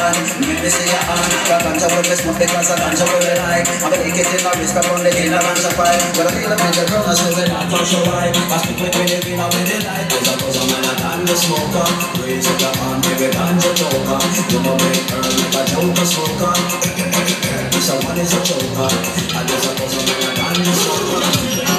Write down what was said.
hand. Make me see your hand. The ganja will be smoke because the ganja will be like. I'm gonna take it in the wrist up on the in the ganja pipe. But I feel a bit of girl, I say we're not touch your wife. I speak with me, living out with the light. Cause I'm man and the smoker. Raise up your hand, baby, ganja choker. You know make her like a joker smoker. Someone is a choker. And there's a man and the smoker.